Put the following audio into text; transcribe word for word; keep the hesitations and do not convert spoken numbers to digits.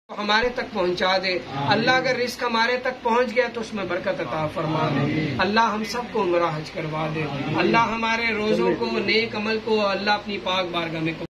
हमारे तक पहुंचा दे। अल्लाह अगर रिस्क हमारे तक पहुंच गया तो उसमें बरकत अता फरमा दे। अल्लाह हम सबको उम्रा हज करवा दे। अल्लाह हमारे रोजों को, नेक अमल को अल्लाह अपनी पाक बारगाह में